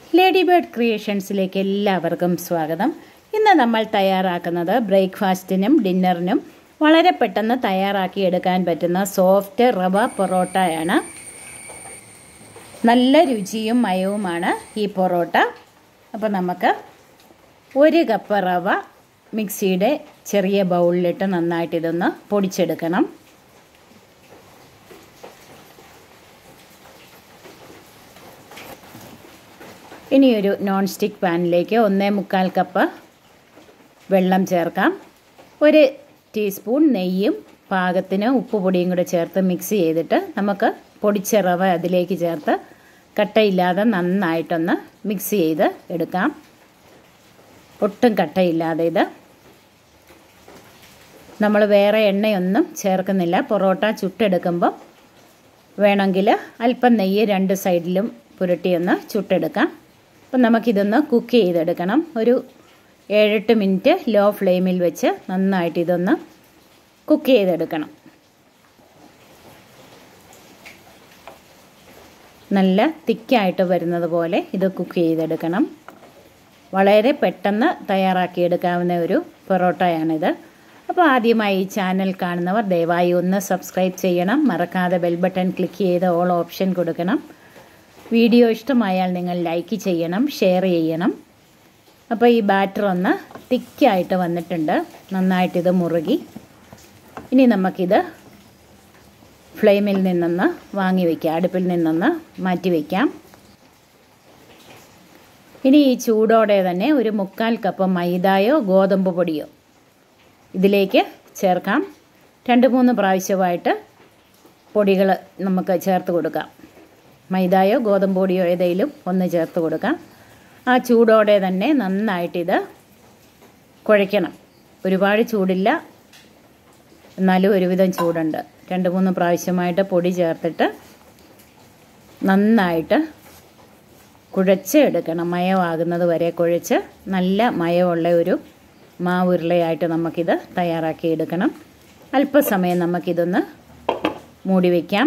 Lady bird ക്രിയേഷൻസിലേക്ക് എല്ലാവർക്കും സ്വാഗതം. ഇന്ന് നമ്മൾ തയ്യാറാക്കുന്നത് ബ്രേക്ക്ഫാസ്റ്റിനും ഡിന്നറിനും വളരെ പെട്ടെന്ന് തയ്യാറാക്കി എടുക്കാൻ പറ്റുന്ന സോഫ്റ്റ് റവ പൊറോട്ടയാണ്. നല്ല രുചിയും മയവുമാണ് ഈ പൊറോട്ട. അപ്പോൾ നമുക്ക് 1 കപ്പ് റവ മിക്സിയുടെ ചെറിയ ബൗളിലിട്ട് നന്നായിട്ട് ഇതൊന്ന് പൊടിച്ചെടുക്കണം. ഇനിയൊരു നോൺ സ്റ്റിക്ക് പാനിലേക്ക് 1.25 കപ്പ് വെള്ളം ചേർക്കാം. 1 ടീസ്പൂൺ നെയ്യും പാകത്തിന് ഉപ്പുപൊടിയും കൂടെ ചേർത്ത് മിക്സ് ചെയ്തിട്ട് നമുക്ക് പൊടിച്ച റവ അതിലേക്ക് ചേർത്ത് കട്ടയില്ലാതെ നന്നായിട്ടൊന്ന് മിക്സ് ചെയ്ത് എടുക്കാം. ഒട്ടും കട്ടയില്ലാതെ ഇത് നമ്മൾ വേറെ എണ്ണയൊന്നും ചേർക്കുന്നില്ല. പൊറോട്ട ചുട്ടെടുക്കുമ്പോൾ വേണമെങ്കിൽ അല്പം നെയ്യ് 2 സൈഡിലും പുരട്ടിയൊന്ന് ചുട്ടെടുക്കാം. അപ്പം നമുക്കിതൊന്ന് കുക്ക് ചെയ്തെടുക്കണം. ഒരു 7-8 മിനിറ്റ് ലോ ഫ്ലെയിമിൽ വെച്ച് നന്നായിട്ട് ഇതൊന്ന് കുക്ക് ചെയ്തെടുക്കണം. നല്ല തിക്കായിട്ട് വരുന്നത് പോലെ ഇത് കുക്ക് ചെയ്തെടുക്കണം. വളരെ പെട്ടെന്ന് തയ്യാറാക്കിയെടുക്കാവുന്ന ഒരു പൊറോട്ടയാണിത്. അപ്പോൾ ആദ്യമായി ഈ ചാനൽ കാണുന്നവർ ദയവായി ഒന്ന് സബ്സ്ക്രൈബ് ചെയ്യണം. മറക്കാതെ ബെൽ ബട്ടൺ ക്ലിക്ക് ചെയ്ത് ഓൾ ഓപ്ഷൻ കൊടുക്കണം. വീഡിയോ ഇഷ്ടമായാൽ നിങ്ങൾ ലൈക്ക് ചെയ്യണം, ഷെയർ ചെയ്യണം. അപ്പോൾ ഈ ബാറ്റർ ഒന്ന് തിക്കായിട്ട് വന്നിട്ടുണ്ട്. നന്നായിട്ടിത് മുറുകി. ഇനി നമുക്കിത് ഫ്ലെയിമിൽ നിന്നൊന്ന് വാങ്ങി വയ്ക്കാം, അടുപ്പിൽ നിന്നൊന്ന് മാറ്റി വയ്ക്കാം. ഇനി ഈ ചൂടോടെ തന്നെ ഒരു 1/4 കപ്പ് മൈദയോ ഗോതമ്പ് പൊടിയോ ഇതിലേക്ക് ചേർക്കാം. 2-3 പ്രാവശ്യമായിട്ട് പൊടികൾ നമുക്ക് ചേർത്ത് കൊടുക്കാം. മൈദയോ ഗോതമ്പ് പൊടിയോ ഏതെങ്കിലും ഒന്ന് ചേർത്ത് കൊടുക്കാം. ആ ചൂടോടെ തന്നെ നന്നായിട്ടിത് കുഴയ്ക്കണം. ഒരുപാട് ചൂടില്ല, എന്നാലും ഒരുവിധം ചൂടുണ്ട്. 2-3 പ്രാവശ്യമായിട്ട് പൊടി ചേർത്തിട്ട് നന്നായിട്ട് കുഴച്ച് എടുക്കണം. മയമാകുന്നത് വരെ കുഴച്ച് നല്ല മയമുള്ള ഒരു മാവുരുളയായിട്ട് നമുക്കിത് തയ്യാറാക്കി എടുക്കണം. അല്പസമയം നമുക്കിതൊന്ന് മൂടി വയ്ക്കാം.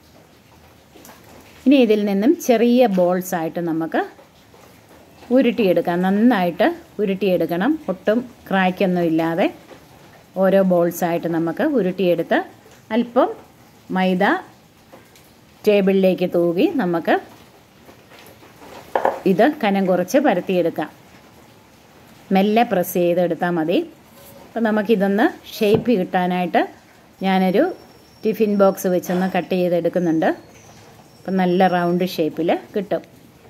ഇനി ഇതിൽ നിന്നും ചെറിയ ബോൾസായിട്ട് നമുക്ക് ഉരുട്ടിയെടുക്കാം. നന്നായിട്ട് ഉരുട്ടിയെടുക്കണം. ഒട്ടും ക്രാക്കൊന്നും ഇല്ലാതെ ഓരോ ബോൾസായിട്ട് നമുക്ക് ഉരുട്ടിയെടുത്ത് അല്പം മൈദ ടേബിളിലേക്ക് തൂകി നമുക്ക് ഇത് കനം കുറച്ച് പരത്തിയെടുക്കാം. മെല്ലെ പ്രസ് ചെയ്തെടുത്താൽ മതി. അപ്പോൾ നമുക്കിതൊന്ന് ഷേപ്പ് കിട്ടാനായിട്ട് ഞാനൊരു ടിഫിൻ ബോക്സ് വെച്ചൊന്ന് കട്ട് ചെയ്തെടുക്കുന്നുണ്ട്. അപ്പം നല്ല റൗണ്ട് ഷേപ്പിൽ കിട്ടും.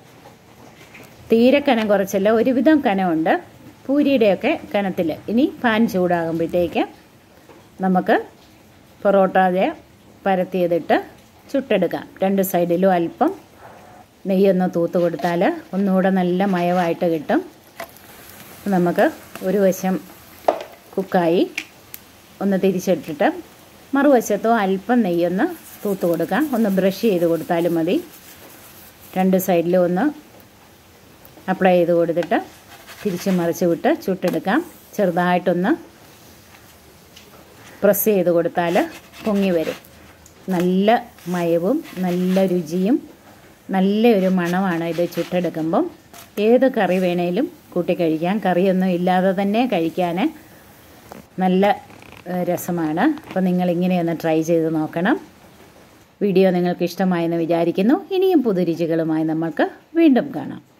തീരെ കനം കുറച്ചല്ല, ഒരുവിധം കനമുണ്ട്, പൂരിയുടെയൊക്കെ കനത്തിൽ. ഇനി പാൻ ചൂടാകുമ്പോഴത്തേക്ക് നമുക്ക് പൊറോട്ടയെ പരത്തിയതിട്ട് ചുട്ടെടുക്കാം. 2 സൈഡിലും അല്പം നെയ്യൊന്ന് തൂത്ത് കൊടുത്താൽ ഒന്നുകൂടെ നല്ല മയമായിട്ട് കിട്ടും. നമുക്ക് ഒരു വശം കുക്കായി ഒന്ന് തിരിച്ചിട്ടിട്ട് മറുവശത്തോ അല്പം നെയ്യൊന്ന് തൂത്ത് കൊടുക്കാം. ഒന്ന് ബ്രഷ് ചെയ്ത് കൊടുത്താലും മതി. 2 സൈഡിലും ഒന്ന് അപ്ലൈ ചെയ്ത് കൊടുത്തിട്ട് തിരിച്ച് മറിച്ച് വിട്ട് ചുട്ടെടുക്കാം. ചെറുതായിട്ടൊന്ന് പ്രസ് ചെയ്ത് കൊടുത്താൽ പൊങ്ങി വരും. നല്ല മയവും നല്ല രുചിയും നല്ലൊരു മണമാണ് ഇത് ചുട്ടെടുക്കുമ്പം. ഏത് കറി വേണേലും കൂട്ടി കഴിക്കാം. കറിയൊന്നും ഇല്ലാതെ തന്നെ കഴിക്കാൻ നല്ല രസമാണ്. അപ്പോൾ നിങ്ങളിങ്ങനെയൊന്ന് ട്രൈ ചെയ്ത് നോക്കണം. വീഡിയോ നിങ്ങൾക്ക് ഇഷ്ടമായെന്ന് വിചാരിക്കുന്നു. ഇനിയും പുതുരുചികളുമായി നമ്മൾക്ക് വീണ്ടും കാണാം.